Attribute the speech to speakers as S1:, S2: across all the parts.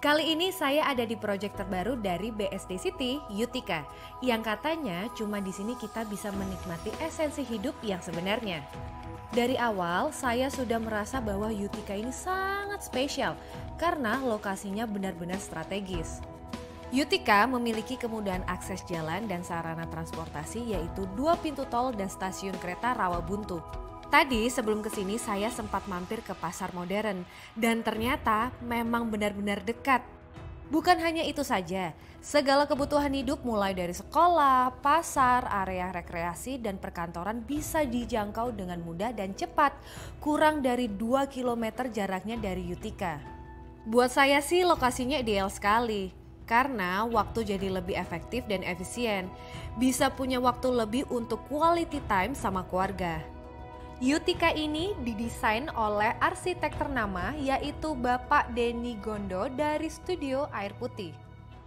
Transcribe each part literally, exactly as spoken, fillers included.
S1: Kali ini saya ada di proyek terbaru dari B S D City, Utica, yang katanya cuma di sini kita bisa menikmati esensi hidup yang sebenarnya. Dari awal saya sudah merasa bahwa Utica ini sangat spesial karena lokasinya benar-benar strategis. Utica memiliki kemudahan akses jalan dan sarana transportasi yaitu dua pintu tol dan stasiun kereta Rawabuntu. Tadi sebelum kesini saya sempat mampir ke pasar modern dan ternyata memang benar-benar dekat. Bukan hanya itu saja, segala kebutuhan hidup mulai dari sekolah, pasar, area rekreasi dan perkantoran bisa dijangkau dengan mudah dan cepat. Kurang dari dua kilometer jaraknya dari Utica. Buat saya sih lokasinya ideal sekali. Karena waktu jadi lebih efektif dan efisien. Bisa punya waktu lebih untuk quality time sama keluarga. Utica ini didesain oleh arsitek ternama yaitu Bapak Denny Gondo dari Studio Air Putih.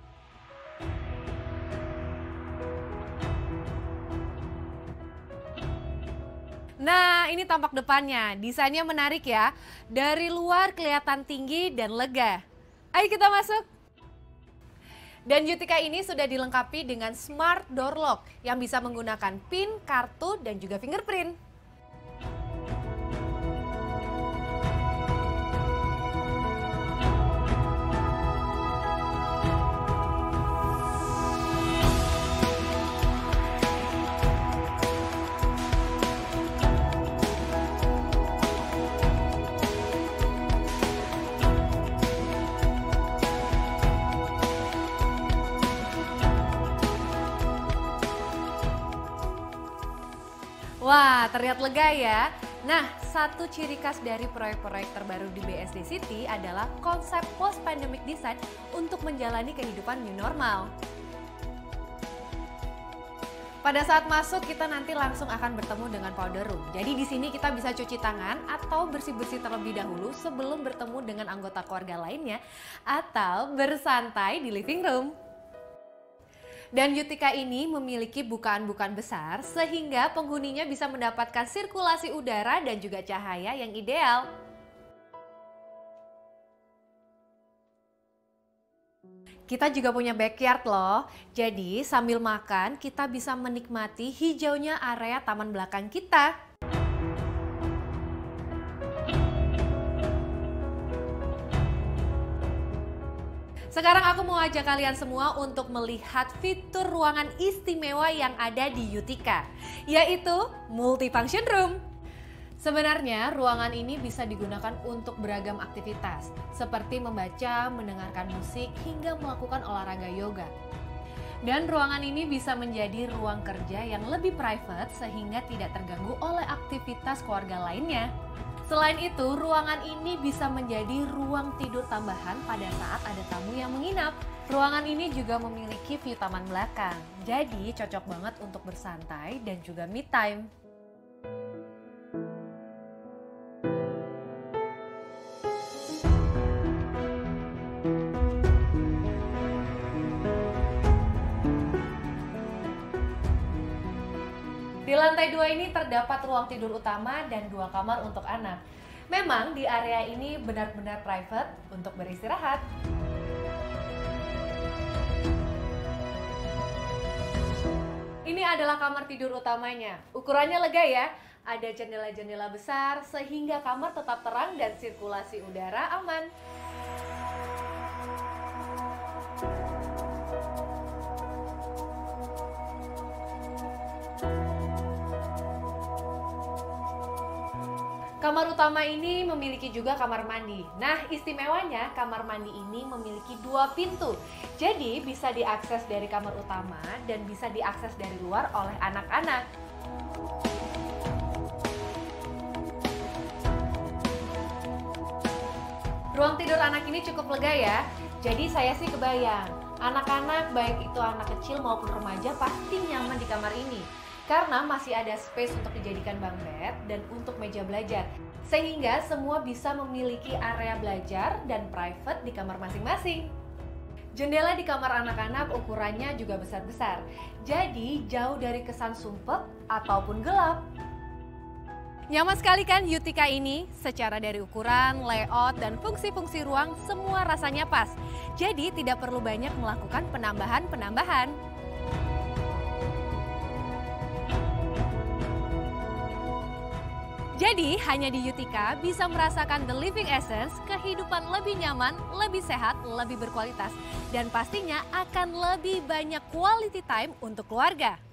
S1: Nah, ini tampak depannya. Desainnya menarik ya. Dari luar kelihatan tinggi dan lega. Ayo kita masuk. Dan Utica ini sudah dilengkapi dengan smart door lock yang bisa menggunakan PIN, kartu, dan juga fingerprint. Wah, terlihat lega ya. Nah, satu ciri khas dari proyek-proyek terbaru di B S D City adalah konsep post-pandemic design untuk menjalani kehidupan new normal. Pada saat masuk, kita nanti langsung akan bertemu dengan powder room. Jadi di sini kita bisa cuci tangan atau bersih-bersih terlebih dahulu sebelum bertemu dengan anggota keluarga lainnya atau bersantai di living room. Dan Utica ini memiliki bukaan-bukaan besar sehingga penghuninya bisa mendapatkan sirkulasi udara dan juga cahaya yang ideal. Kita juga punya backyard loh, jadi sambil makan kita bisa menikmati hijaunya area taman belakang kita. Sekarang aku mau ajak kalian semua untuk melihat fitur ruangan istimewa yang ada di Utica, yaitu multifunction room. Sebenarnya ruangan ini bisa digunakan untuk beragam aktivitas, seperti membaca, mendengarkan musik, hingga melakukan olahraga yoga. Dan ruangan ini bisa menjadi ruang kerja yang lebih private sehingga tidak terganggu oleh aktivitas keluarga lainnya. Selain itu, ruangan ini bisa menjadi ruang tidur tambahan pada saat ada tamu yang menginap. Ruangan ini juga memiliki view taman belakang, jadi cocok banget untuk bersantai dan juga me time. Di lantai dua ini terdapat ruang tidur utama dan dua kamar untuk anak. Memang di area ini benar-benar private untuk beristirahat. Ini adalah kamar tidur utamanya. Ukurannya lega ya. Ada jendela-jendela besar sehingga kamar tetap terang dan sirkulasi udara aman. Kamar utama ini memiliki juga kamar mandi. Nah, istimewanya kamar mandi ini memiliki dua pintu. Jadi bisa diakses dari kamar utama dan bisa diakses dari luar oleh anak-anak. Ruang tidur anak ini cukup lega ya. Jadi saya sih kebayang, anak-anak baik itu anak kecil maupun remaja pasti nyaman di kamar ini. Karena masih ada space untuk dijadikan bunk bed dan untuk meja belajar. Sehingga semua bisa memiliki area belajar dan private di kamar masing-masing. Jendela di kamar anak-anak ukurannya juga besar-besar. Jadi jauh dari kesan sumpek ataupun gelap. Nyaman sekali kan Yutika ini? Secara dari ukuran, layout, dan fungsi-fungsi ruang semua rasanya pas. Jadi tidak perlu banyak melakukan penambahan-penambahan. Jadi hanya di Yutika bisa merasakan the living essence, kehidupan lebih nyaman, lebih sehat, lebih berkualitas. Dan pastinya akan lebih banyak quality time untuk keluarga.